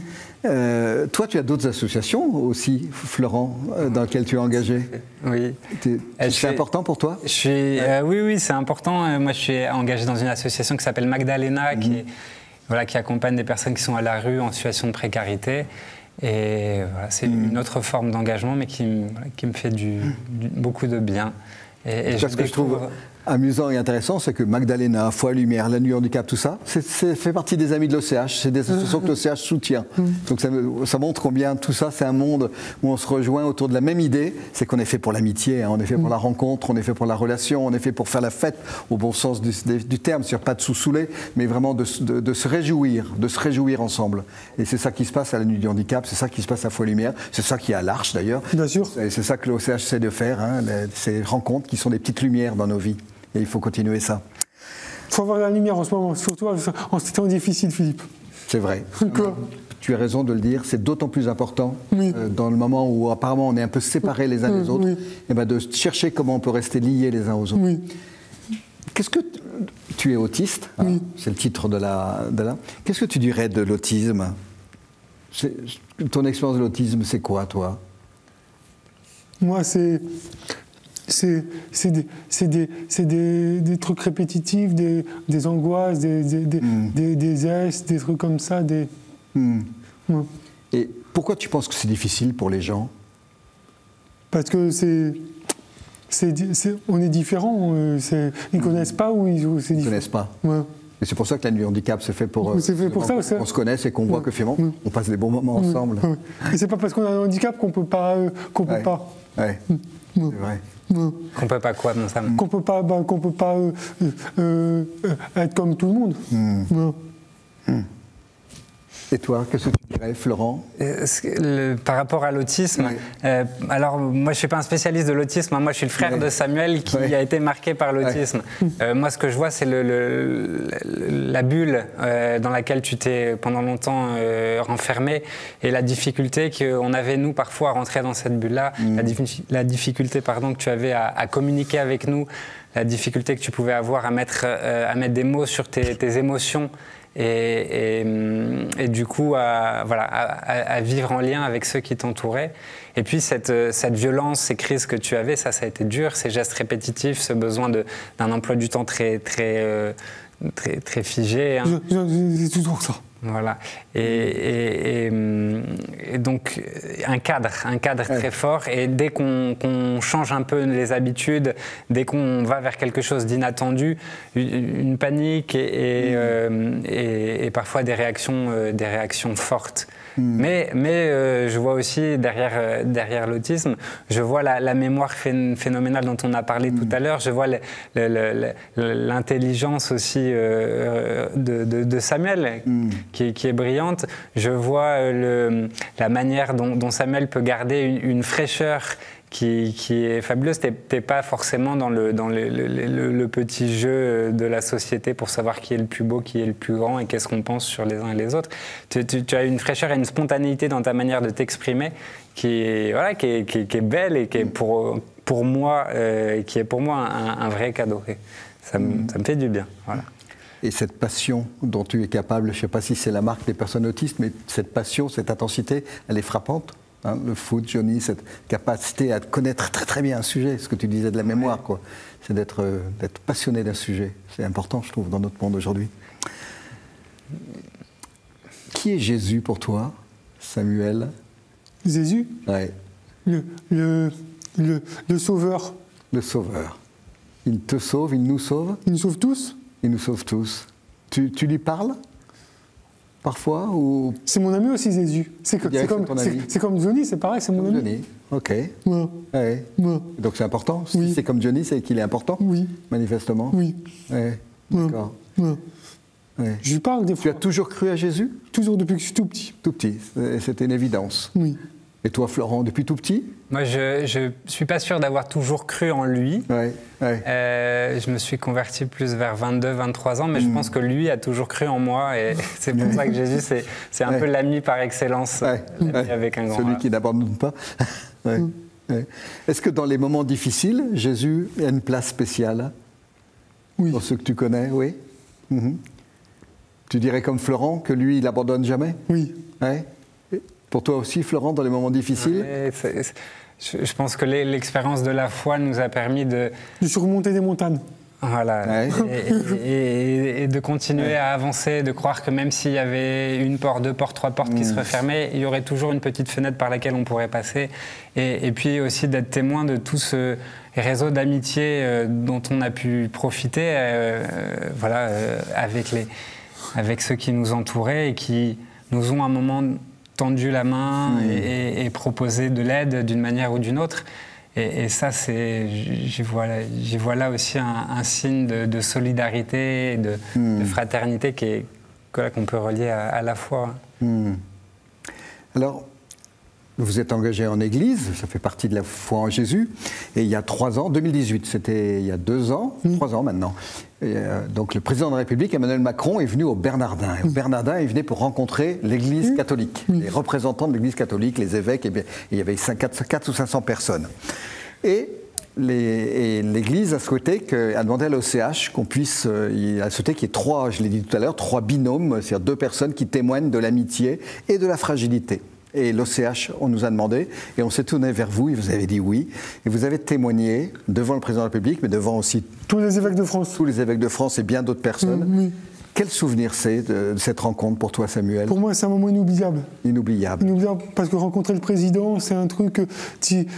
Toi, tu as d'autres associations aussi, Florent, dans lesquelles tu es engagé? Oui. C'est important pour toi? Oui, c'est important. Moi, je suis engagé dans une association qui s'appelle Magdalena, qui accompagne des personnes qui sont à la rue en situation de précarité. Et voilà, c'est une autre forme d'engagement, mais qui me fait beaucoup de bien. Et ce que je trouve amusant et intéressant, c'est que Magdalena, Foix-Lumière, la nuit handicap, tout ça, fait partie des amis de l'OCH. C'est des associations que l'OCH soutient. Donc ça montre combien tout ça, c'est un monde où on se rejoint autour de la même idée, c'est qu'on est fait pour l'amitié, hein, on est fait pour la rencontre, on est fait pour la relation, on est fait pour faire la fête, au bon sens du terme, c'est-à-dire pas de sous-souler, mais vraiment de se réjouir ensemble. Et c'est ça qui se passe à la nuit du handicap, c'est ça qui se passe à Foix-Lumière, c'est ça qui est à l'Arche d'ailleurs. Bien sûr. Et c'est ça que l'OCH essaie de faire, hein, ces rencontres qui sont des petites lumières dans nos vies. Et il faut continuer ça. Il faut avoir la lumière en ce moment, surtout en ces temps difficiles, Philippe. C'est vrai. Quoi ? Tu as raison de le dire, c'est d'autant plus important dans le moment où apparemment on est un peu séparés les uns des autres, et ben de chercher comment on peut rester liés les uns aux autres. Qu'est-ce que tu es autiste, hein, c'est le titre de la. Qu'est-ce que tu dirais de l'autisme? Ton expérience de l'autisme, c'est quoi, toi? Moi, c'est des trucs répétitifs, des angoisses, des zestes, des trucs comme ça. Et pourquoi tu penses que c'est difficile pour les gens? Parce que on est différents. Ils ne connaissent pas ou c'est différent. Ils ne connaissent pas. Ouais. Et c'est pour ça que la nuit handicap se fait pour ça, qu'on se connaisse et qu'on voit que finalement on passe des bons moments ensemble. Et c'est pas parce qu'on a un handicap qu'on peut pas. Peut pas. Ouais. C'est vrai. Qu'on peut pas quoi, mon Sam? Qu'on peut pas être comme tout le monde. Et toi, qu'est-ce que tu dirais, Florent? Par rapport à l'autisme, alors moi je suis pas un spécialiste de l'autisme, hein, moi je suis le frère de Samuel qui a été marqué par l'autisme. Moi ce que je vois c'est la bulle dans laquelle tu t'es pendant longtemps renfermé et la difficulté qu'on avait nous parfois à rentrer dans cette bulle-là, la difficulté que tu avais à communiquer avec nous, la difficulté que tu pouvais avoir à mettre des mots sur tes émotions. et du coup à vivre en lien avec ceux qui t'entouraient. Et puis cette violence, ces crises que tu avais, ça a été dur, ces gestes répétitifs, ce besoin d'un emploi du temps très figé. Hein. C'est toujours ça. Voilà. Et donc un cadre très fort. Et dès qu'on change un peu les habitudes, dès qu'on va vers quelque chose d'inattendu, une panique et parfois des réactions fortes. Mais je vois aussi derrière l'autisme, je vois la mémoire phénoménale dont on a parlé tout à l'heure, je vois l'intelligence aussi de Samuel qui est brillante, je vois la manière dont Samuel peut garder une fraîcheur qui est fabuleuse. T'es pas forcément dans le petit jeu de la société pour savoir qui est le plus beau, qui est le plus grand et qu'est-ce qu'on pense sur les uns et les autres. Tu as une fraîcheur et une spontanéité dans ta manière de t'exprimer qui est belle et qui est pour moi un vrai cadeau. Et ça me fait du bien. Voilà. Et cette passion dont tu es capable, je ne sais pas si c'est la marque des personnes autistes, mais cette passion, cette intensité, elle est frappante. Hein, le foot, Johnny, cette capacité à connaître très très bien un sujet, ce que tu disais de la mémoire, quoi. C'est d'être passionné d'un sujet. C'est important, je trouve, dans notre monde aujourd'hui. Qui est Jésus pour toi, Samuel? Jésus? Ouais. Le sauveur. Le sauveur. Il te sauve, il nous sauve? Il nous sauve tous? Il nous sauve tous. Tu lui parles parfois ou... C'est mon ami aussi, Jésus. C'est comme Johnny, c'est pareil, c'est mon ami. Johnny, ok. Ouais. Ouais. Ouais. Donc c'est important. Oui. Si c'est comme Johnny, c'est qu'il est important. Oui. Manifestement. Oui. Ouais. D'accord. Ouais. Ouais. Je lui parle des fois. Tu as toujours cru à Jésus? Toujours depuis que je suis tout petit. Tout petit. C'était une évidence. Oui. Et toi, Florent, depuis tout petit? Moi, je suis pas sûr d'avoir toujours cru en lui. Ouais, ouais. Je me suis converti plus vers 22, 23 ans, mais je pense que lui a toujours cru en moi. Et c'est pour ça que Jésus, c'est un peu l'ami par excellence. L'ami avec un grand Celui A. qui n'abandonne pas. Ouais. Ouais. Est-ce que dans les moments difficiles, Jésus a une place spéciale? Oui. Pour ceux que tu connais, oui. Tu dirais comme Florent que lui, il n'abandonne jamais? Oui. Ouais. Pour toi aussi, Florent, dans les moments difficiles? Je pense que l'expérience de la foi nous a permis de surmonter des montagnes. Voilà, et de continuer à avancer, de croire que même s'il y avait une porte, deux portes, trois portes qui se refermaient, il y aurait toujours une petite fenêtre par laquelle on pourrait passer. Et puis aussi d'être témoin de tout ce réseau d'amitié dont on a pu profiter avec ceux qui nous entouraient et qui nous ont à un moment tendu la main et proposé de l'aide d'une manière ou d'une autre. Et ça, j'y vois là aussi un signe de solidarité et de fraternité qu'on peut relier à la foi. Alors, vous êtes engagé en Église, ça fait partie de la foi en Jésus, et il y a 3 ans, 2018, c'était il y a 2 ans, 3 ans maintenant, donc le président de la République, Emmanuel Macron, est venu au Bernardin. Et au Bernardin, il venait pour rencontrer l'Église catholique, les représentants de l'Église catholique, les évêques, et il y avait 4 ou 500 personnes. Et l'Église a souhaité, a demandé à l'OCH qu'on puisse, il a souhaité qu'il y ait 3, je l'ai dit tout à l'heure, 3 binômes, c'est-à-dire 2 personnes qui témoignent de l'amitié et de la fragilité. Et l'OCH, on nous a demandé, et on s'est tourné vers vous, et vous avez dit oui. Et vous avez témoigné devant le président de la République, mais devant aussi tous les évêques de France. Tous les évêques de France et bien d'autres personnes. Oui. Quel souvenir c'est de cette rencontre pour toi, Samuel? Pour moi, c'est un moment inoubliable. Inoubliable. Inoubliable, parce que rencontrer le président, c'est un truc que j'ai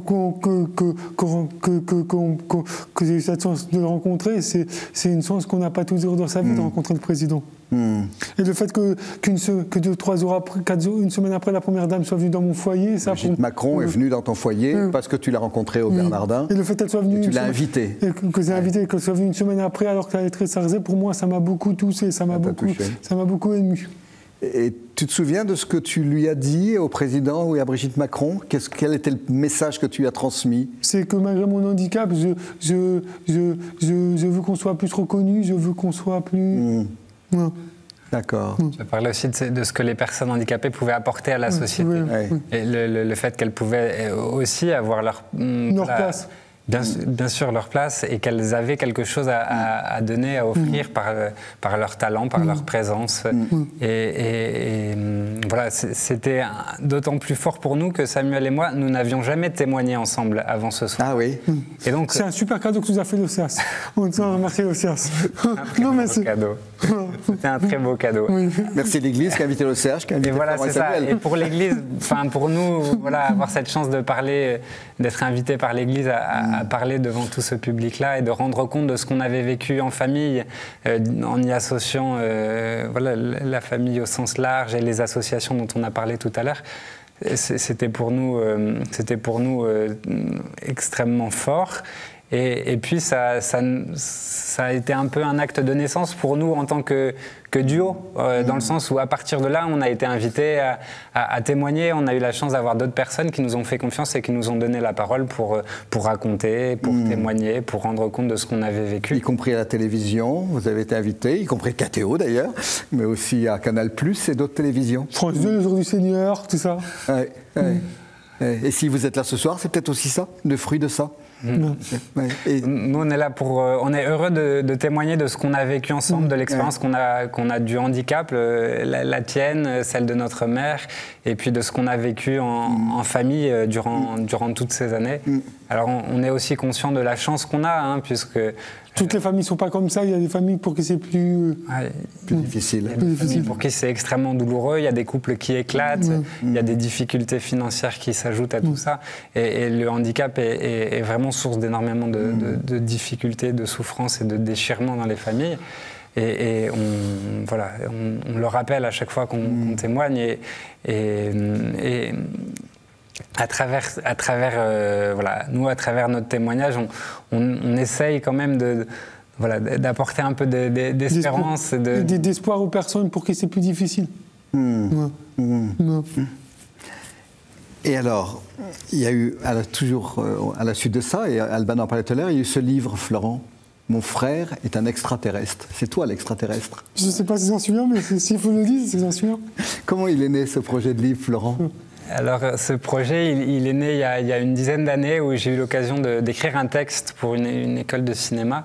eu cette chance de le rencontrer. C'est une chance qu'on n'a pas toujours dans sa vie de rencontrer le président. Et le fait que 2-3 jours après, une semaine après, la première dame soit venue dans mon foyer, ça. Macron est venu dans ton foyer parce que tu l'as rencontré au Bernardin. Et le fait qu'elle soit venue. Tu l'as invité. Et que j'ai invité, qu'elle soit venue une semaine après, alors qu'elle est très chargée, pour moi, ça m'a beaucoup touché, ça m'a beaucoup ému. Et tu te souviens de ce que tu lui as dit au président ou à Brigitte Macron? Quel était le message que tu as transmis? C'est que malgré mon handicap, je veux qu'on soit plus reconnu, je veux qu'on soit plus. Ouais. D'accord. Tu as parlé aussi de ce que les personnes handicapées pouvaient apporter à la société. Ouais. Et le fait qu'elles pouvaient aussi avoir leur place. bien sûr leur place et qu'elles avaient quelque chose à donner, à offrir par leur talent, par leur présence. Et voilà, c'était d'autant plus fort pour nous que Samuel et moi, nous n'avions jamais témoigné ensemble avant ce soir. Ah oui. Et donc, c'est un super cadeau que nous a fait l'OCEAS. On tient à remercier l'OCEAS. C'était un très beau cadeau. Oui. Merci l'Église qui a invité l'OCH, qui a invité Florent et Samuel. Et pour l'Église, pour nous, voilà, avoir cette chance de parler, d'être invité par l'Église à parler devant tout ce public-là et de rendre compte de ce qu'on avait vécu en famille, en y associant voilà, la famille au sens large et les associations dont on a parlé tout à l'heure. C'était pour nous extrêmement fort. Et puis ça a été un peu un acte de naissance pour nous en tant que duo, dans le sens où à partir de là, on a été invités à témoigner. On a eu la chance d'avoir d'autres personnes qui nous ont fait confiance et qui nous ont donné la parole pour raconter, pour témoigner, pour rendre compte de ce qu'on avait vécu. Y compris à la télévision, vous avez été invités, y compris KTO d'ailleurs, mais aussi à Canal+, et d'autres télévisions. France 2, le jour du Seigneur, tout ça. Ouais. Et si vous êtes là ce soir, c'est peut-être aussi ça, le fruit de ça. Ouais. Nous, on est là on est heureux de témoigner de ce qu'on a vécu ensemble, de l'expérience qu'on a du handicap, la tienne, celle de notre mère, et puis de ce qu'on a vécu en famille durant toutes ces années. Alors, on est aussi conscient de la chance qu'on a, puisque toutes les familles ne sont pas comme ça. Il y a des familles pour qui c'est plus difficile. Il y a des familles pour qui c'est extrêmement douloureux. Il y a des couples qui éclatent. Il y a des difficultés financières qui s'ajoutent à tout ça. Et le handicap est vraiment source d'énormément de difficultés, de souffrances et de déchirements dans les familles. Et on le rappelle à chaque fois qu'on témoigne. Et à travers notre témoignage, on essaye quand même d'apporter un peu d'espérance. D'espoir aux personnes pour qui c'est plus difficile. Et alors, il y a eu, toujours à la suite de ça, et Alban en parlait tout à l'heure, il y a eu ce livre, Florent, Mon frère est un extraterrestre. C'est toi l'extraterrestre. Je ne sais pas si j'en suis un, mais s'il faut le dire, c'est j'en suis un. Comment il est né ce projet de livre, Florent ? Alors, ce projet, il est né il y a une dizaine d'années où j'ai eu l'occasion d'écrire un texte pour une école de cinéma.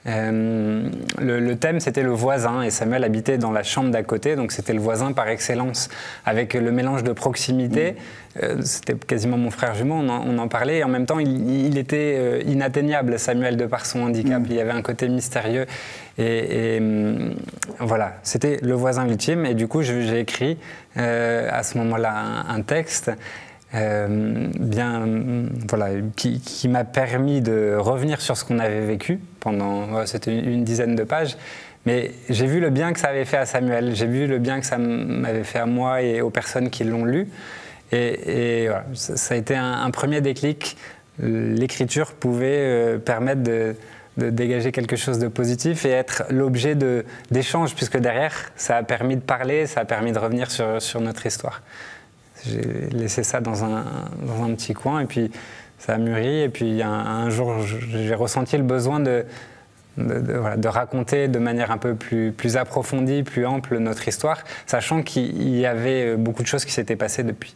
Le thème, c'était le voisin, et Samuel habitait dans la chambre d'à côté, donc c'était le voisin par excellence, avec le mélange de proximité. C'était quasiment mon frère jumeau, on en parlait, et en même temps, il était inatteignable, Samuel, de par son handicap. Il y avait un côté mystérieux, et voilà, c'était le voisin ultime, et du coup, j'ai écrit à ce moment-là un texte qui m'a permis de revenir sur ce qu'on avait vécu pendant, c'était une dizaine de pages, mais j'ai vu le bien que ça avait fait à Samuel, j'ai vu le bien que ça m'avait fait à moi et aux personnes qui l'ont lu, et voilà, ça a été un premier déclic. L'écriture pouvait permettre de dégager quelque chose de positif et être l'objet d'échanges, puisque derrière, ça a permis de parler, ça a permis de revenir sur notre histoire. J'ai laissé ça dans un petit coin, et puis ça a mûri, et puis un jour, j'ai ressenti le besoin de raconter de manière un peu plus approfondie, plus ample notre histoire, sachant qu'il y avait beaucoup de choses qui s'étaient passées depuis.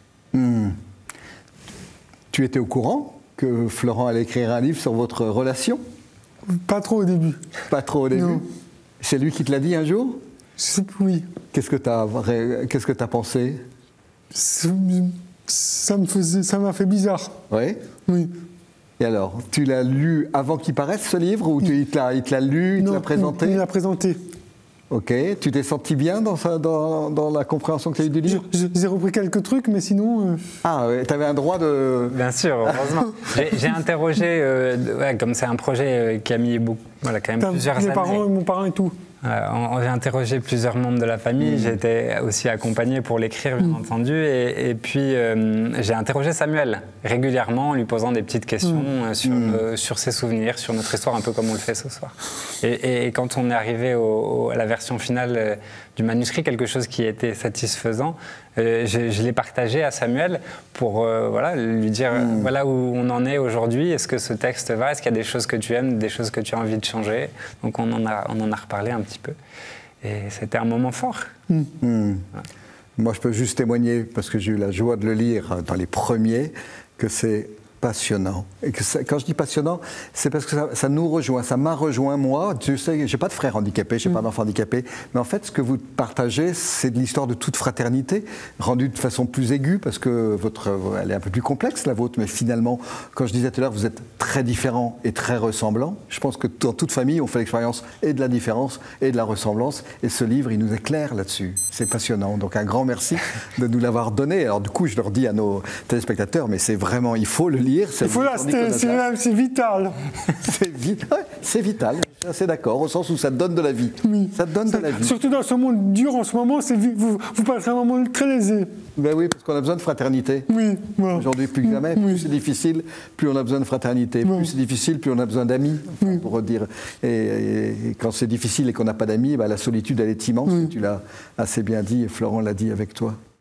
Tu étais au courant que Florent allait écrire un livre sur votre relation ? Pas trop au début. Pas trop au début. Non. C'est lui qui te l'a dit un jour ? Oui. Qu'est-ce que tu as pensé ? Ça m'a fait bizarre. Oui ? Oui. Et alors, tu l'as lu avant qu'il paraisse ce livre, ou il te l'a lu, il te l'a présenté ? Il l'a présenté. Ok, tu t'es senti bien dans la compréhension que tu as eue du livre ? J'ai repris quelques trucs, mais sinon... Ah, tu avais un droit de... Bien sûr, heureusement. J'ai interrogé, comme c'est un projet qui a mis quand même plusieurs années. Mon parent et tout. J'ai interrogé plusieurs membres de la famille, j'ai été aussi accompagné pour l'écrire, bien entendu, et puis j'ai interrogé Samuel régulièrement en lui posant des petites questions sur ses souvenirs, sur notre histoire, un peu comme on le fait ce soir. Et quand on est arrivé à la version finale du manuscrit, quelque chose qui était satisfaisant, je l'ai partagé à Samuel pour lui dire voilà où on en est aujourd'hui, est-ce que ce texte va, est-ce qu'il y a des choses que tu aimes, des choses que tu as envie de changer. Donc on en a reparlé un petit peu, et c'était un moment fort. Voilà. Moi je peux juste témoigner, parce que j'ai eu la joie de le lire dans les premiers, que c'est passionnant. Et que quand je dis passionnant, c'est parce que ça nous rejoint, ça m'a rejoint moi. Tu sais, j'ai pas de frère handicapé, j'ai pas d'enfant handicapé, mais en fait, ce que vous partagez, c'est de l'histoire de toute fraternité, rendue de façon plus aiguë, parce que elle est un peu plus complexe, la vôtre, mais finalement, quand je disais tout à l'heure, vous êtes très différents et très ressemblants. Je pense que dans toute famille, on fait l'expérience et de la différence et de la ressemblance, et ce livre, il nous éclaire là-dessus. C'est passionnant. Donc un grand merci de nous l'avoir donné. Alors du coup, je leur dis à nos téléspectateurs, mais c'est vraiment, il faut le lire. Il faut l'acheter, c'est vital. C'est vital, je suis assez d'accord, au sens où ça te donne de la vie. Oui. Ça te donne de la vie. Surtout dans ce monde dur en ce moment, vous passez un moment très lésé. Ben oui, parce qu'on a besoin de fraternité. Oui. Voilà. Aujourd'hui, plus que jamais, plus c'est difficile, plus on a besoin de fraternité. Plus c'est difficile, plus on a besoin d'amis, pour dire. Et quand c'est difficile et qu'on n'a pas d'amis, ben la solitude, elle est immense. Tu l'as assez bien dit, et Florent l'a dit avec toi.